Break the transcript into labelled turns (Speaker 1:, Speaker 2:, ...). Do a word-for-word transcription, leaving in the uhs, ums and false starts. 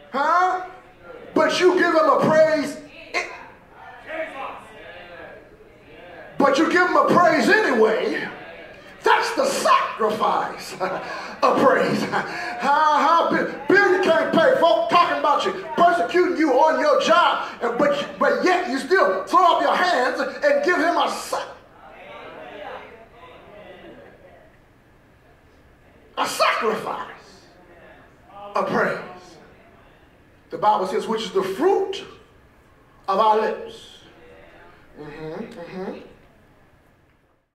Speaker 1: Huh? But you give him a praise. But you give him a praise anyway. That's the sacrifice of praise. How, how bill, bill you can't pay. Folk talking about you, persecuting you on your job, and, but, but yet you still throw up your hands and give him a sacrifice. A sacrifice of praise. The Bible says, which is the fruit of our lips. Mm-hmm, mm-hmm.